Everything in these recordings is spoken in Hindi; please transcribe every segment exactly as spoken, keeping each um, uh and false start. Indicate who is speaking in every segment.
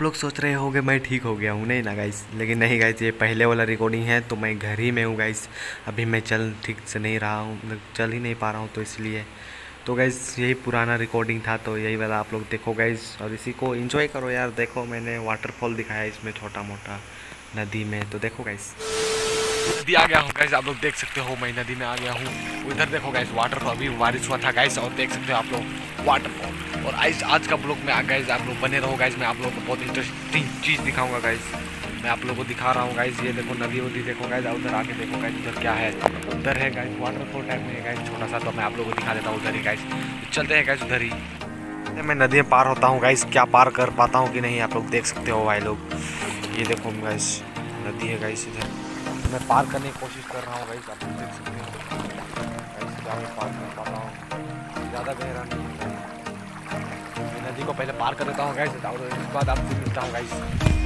Speaker 1: लोग सोच रहे होंगे मैं ठीक हो गया हूँ, नहीं ना गाइस, लेकिन नहीं गाइस, ये पहले वाला रिकॉर्डिंग है तो मैं घर ही में हूँ गाइस। अभी मैं चल ठीक से नहीं रहा हूँ, मतलब चल ही नहीं पा रहा हूँ, तो इसलिए तो गाइस यही पुराना रिकॉर्डिंग था, तो यही वाला आप लोग देखो गाइस और इसी को एंजॉय करो यार। देखो मैंने वाटरफॉल दिखाया इसमें, छोटा मोटा नदी में, तो देखो गाइस नदी आ गया हूँ गाइस, आप लोग देख सकते हो मैं नदी में आ गया हूँ। उधर देखो गाइस वाटरफॉल, अभी बारिश हुआ था गाइस और देख सकते हो आप लोग वाटरफॉल। और आज आज का ब्लॉग में आ गाइस आप लोग बने रहो गाइस, मैं आप लोगों को बहुत इंटरेस्टिंग चीज़ दिखाऊंगा गाइस। मैं आप लोगों को दिखा रहा हूँ गाइस, ये देखो नदी वदी देखो गाइस, उधर आके देखो गाइस उधर क्या है। उधर है गाइस वाटरफॉल टाइप में गाइस छोटा सा, तो मैं आप लोगों को दिखा देता हूँ उधर ही गाइस। चलते हैं गाइस उधर ही। मैं नदी में पार होता हूँ गाइस, क्या पार कर पाता हूँ कि नहीं आप लोग देख सकते हो भाई लोग। ये देखो गाइस नदी है गाइस, इधर मैं पार करने की कोशिश कर रहा हूँ गाइस, आप लोग देख सकते हो गाइस, क्या मैं पार कर पाता हूँ, ज़्यादा गहरा नहीं है। मैं नदी को पहले पार कर देता हूँ गाइस, और इसके बाद आपसे मिलता हूँ गाइस।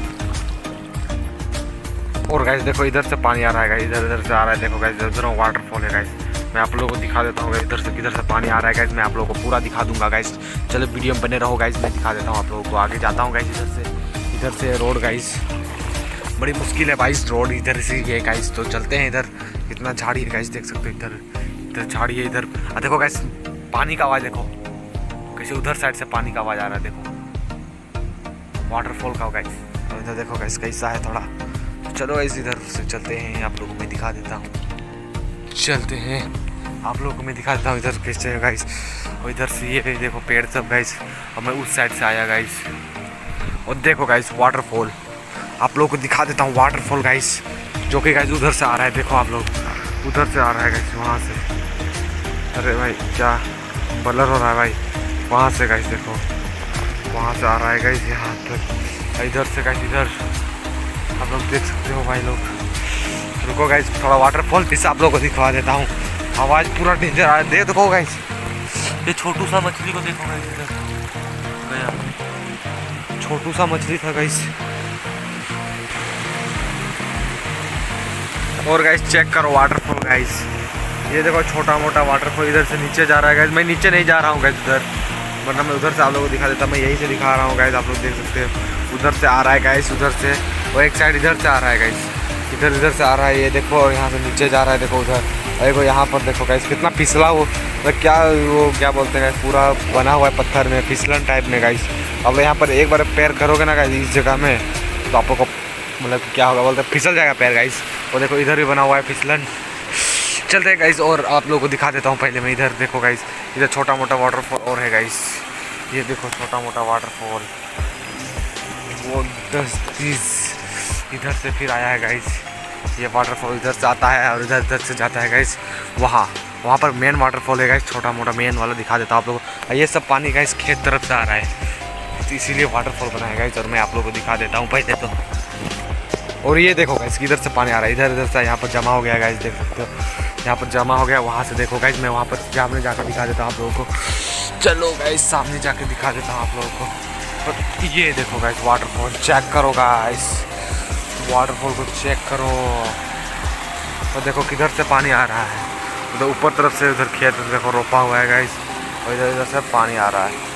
Speaker 1: और गाइस देखो इधर से पानी आ रहा है गाइस, इधर इधर से आ रहा है, देखो गाइस इधर वाटरफॉल है गाइस। मैं आप लोगों को दिखा देता हूँ इधर से किधर से पानी आ रहा है गाइस, मैं आप लोगों को पूरा दिखा दूंगा गाइस। चलो वीडियो में बने रहो गाइस, मैं दिखा देता हूँ आप लोगों को। आगे जाता हूँ गाइस, इधर से इधर से रोड गाइस, बड़ी मुश्किल है भाई रोड इधर से ये गाइस। तो चलते हैं इधर, इतना झाड़ी है गाइस, देख सकते हो इधर इधर झाड़ी है इधर। देखो गाइस पानी का आवाज़ देखो कैसे उधर साइड से पानी का आवाज़ आ रहा है, देखो वाटरफॉल का गाइस। और इधर देखो गाइस कैसा है थोड़ा। चलो गाइस इधर से चलते हैं, आप लोगों को मैं दिखा देता हूँ। चलते हैं आप लोगों को मैं दिखा देता हूँ इधर कैसे है गाइस। और इधर से ये देखो पेड़ सब गाइस, और मैं उस साइड से आया गाइस। और देखो गाइस वाटरफॉल, आप लोगों को दिखा देता हूँ वाटरफॉल गाइस, जो कि गाइस उधर से आ रहा है। देखो आप लोग उधर से आ रहा है गाइस, वहाँ से। अरे भाई क्या ब्लर हो रहा है भाई, वहाँ से गाइस देखो, वहाँ से आ रहा है गाइस यहाँ तक। इधर से गाइस इधर आप लोग देख सकते हो भाई लोग। रुको गाइस थोड़ा वाटरफॉल फिर से आप लोगों को दिखवा देता हूँ, आवाज़ पूरा डेंजर आ रहा है। देखो गाइस ये छोटू सा मछली को देखो गाइस, इधर छोटू सा मछली था गाइस। और गाइस चेक करो वाटरफॉल गाइस, ये देखो छोटा मोटा वाटरफॉल इधर से नीचे जा रहा है गाइस। मैं नीचे नहीं जा रहा हूँ गाइस उधर, वरना मैं उधर से आप लोगों को दिखा देता, मैं यहीं से दिखा रहा हूँ गाइस। आप लोग देख सकते हो उधर से आ रहा है गाइस, उधर से, और एक साइड इधर से आ रहा है गाइस, इधर इधर से आ रहा है ये देखो, और यहाँ से नीचे जा रहा है देखो उधर। देखो यहाँ पर देखो गाइस कितना फिसला वो, तो क्या वो क्या बोलते हैं गाइस, पूरा बना हुआ है पत्थर में, फिसलन टाइप में गाइस। अब यहाँ पर एक बार पैर करोगे ना गाइस इस जगह में, तो आप लोग को मतलब क्या होगा बोलते हैं, फिसल जाएगा पैर गाइस। और देखो इधर भी बना हुआ है फिसलन। चलते हैं गाइस और आप लोगों को दिखा देता हूँ पहले मैं। इधर देखो गाइस, इधर छोटा मोटा वाटरफॉल और है गाइस, ये देखो छोटा मोटा वाटरफॉल, वो दस तीस इधर से फिर आया है गाइस। ये वाटरफॉल इधर से आता है और इधर इधर से जाता है गाइस वहाँ, वहाँ पर मेन वाटरफॉल है गाइस, छोटा मोटा मेन वाला दिखा देता हूँ आप लोगों को। ये सब पानी गाइस खेत तरफ से आ रहा है, तो इसीलिए वाटरफॉल बना है गाइस, और मैं आप लोगों को दिखा देता हूँ पहले तो। और ये देखो गाइस इधर से पानी आ रहा है, इधर इधर से यहाँ पर जमा हो गया गाइस, देख सकते हो यहाँ पर जमा हो गया। वहाँ से देखो गाइस, मैं वहाँ पर सामने जाकर दिखा देता हूँ आप लोगों को। चलो गाइस सामने जाकर दिखा देता हूँ आप लोगों को। और ये देखो गाइस वाटरफॉल चेक करो गाइस, वाटरफॉल को चेक करो। और देखो किधर से पानी आ रहा है, उधर ऊपर तरफ से, उधर खेत देखो रोपा हुआ है गाइस, और इधर इधर से पानी आ रहा है।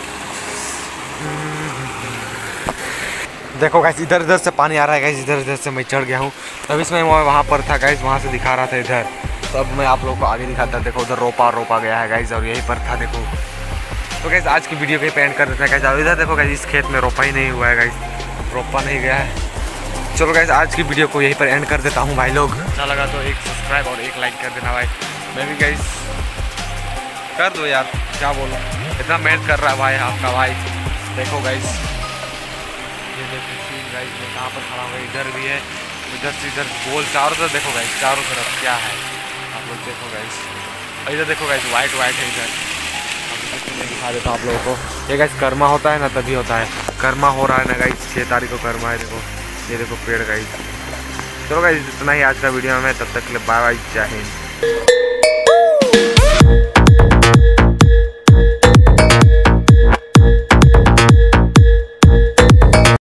Speaker 1: देखो गाइस इधर इधर से पानी आ रहा है गाइस, इधर इधर से मैं चढ़ गया हूँ। तभी इसमें वहाँ पर था गाइस, वहाँ से दिखा रहा था इधर, तो अब मैं आप लोगों को आगे दिखाता। देखो उधर रोपा रोपा गया है गाइस, और यहीं पर था देखो। तो गाइस आज की वीडियो को एंड कर देते हैं गाइस। इधर देखो गाइस इस खेत में रोपा ही नहीं हुआ है गाइस, रोपा नहीं गया है। चलो गाइस आज की वीडियो को यहीं पर एंड कर देता हूँ भाई लोग। अच्छा लगा तो एक सब्सक्राइब और एक लाइक कर देना भाई। मैं भी गाइस कर दो यार, क्या बोलूँ, इतना मेहनत कर रहा है भाई आपका भाई। देखो गाइस ये देखो गाइस मैं कहाँ पर खड़ा हुआ, इधर भी है, इधर से इधर गोल चारों तरफ देखो गाइस, चारों तरफ क्या है आप लोग देखो गाइस। इधर देखो गाइस वाइट वाइट है इधर, मैं दिखा देता हूँ आप लोगों को। ये गाइस कर्मा होता है ना, तभी होता है, कर्मा हो रहा है ना गाइस, छः तारीख को कर्मा है। देखो ये देखो पेड़ गाइस। चलो गाइस इतना ही आज का वीडियो में, तब तक के लिए बाय बाय, जय हिंद।